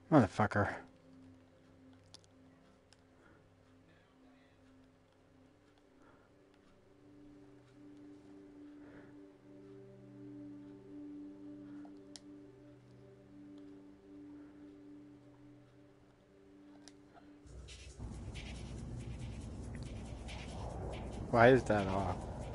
Motherfucker. Why is that off?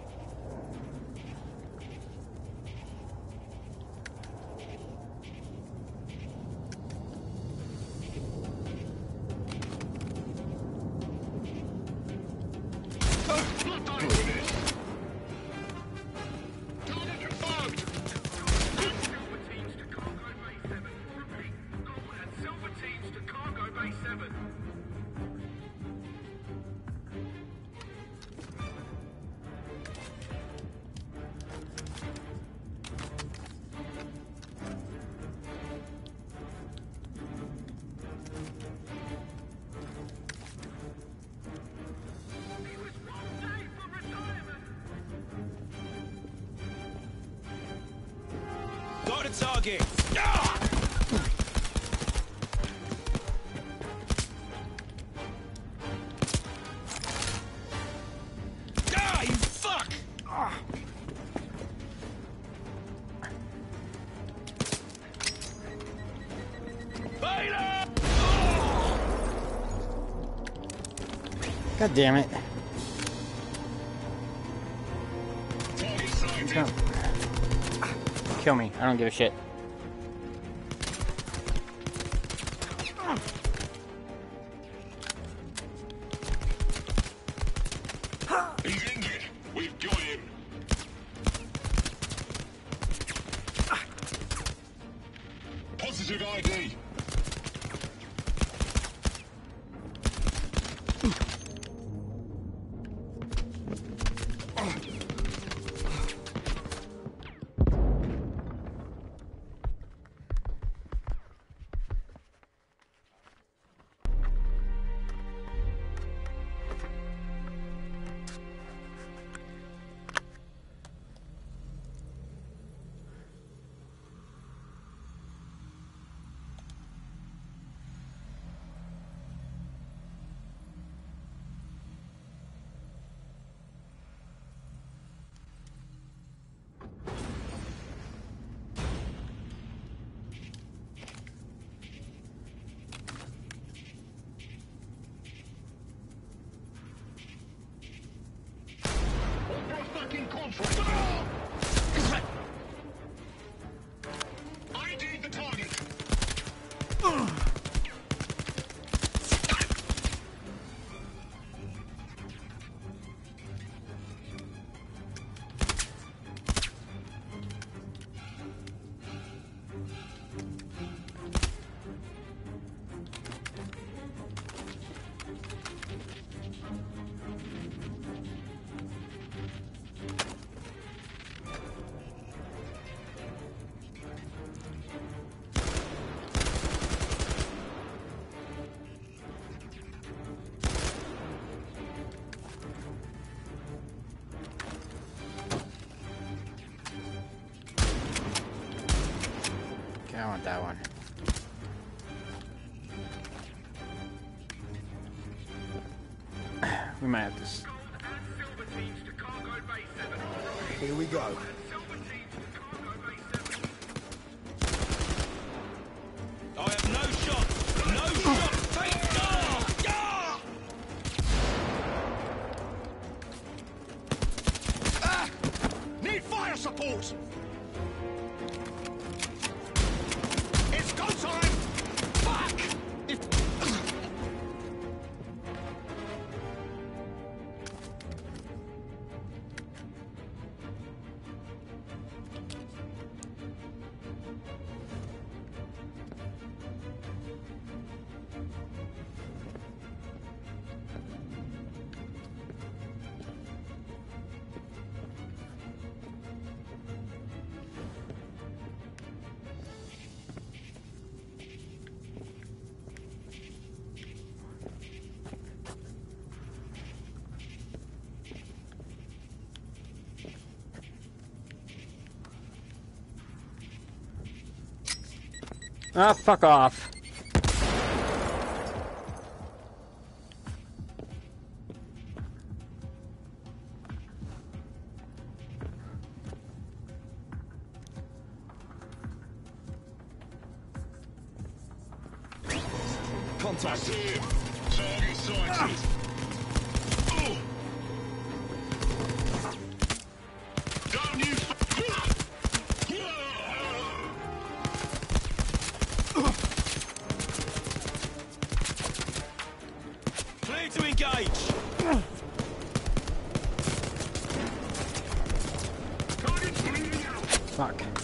Got a target! Ah, you fuck! God damn it. Come. Kill me. I don't give a shit. He's injured. We've got him. Positive ID. ID the target. Okay, I want that one. We might have to. Here we go. I have no shot! No shot! Take need fire support! It's go time! Fuck! Ah, fuck off. Contact. That's him. Target sighted. Oh. Don't you Clear to engage. Target's bleeding out. Fuck.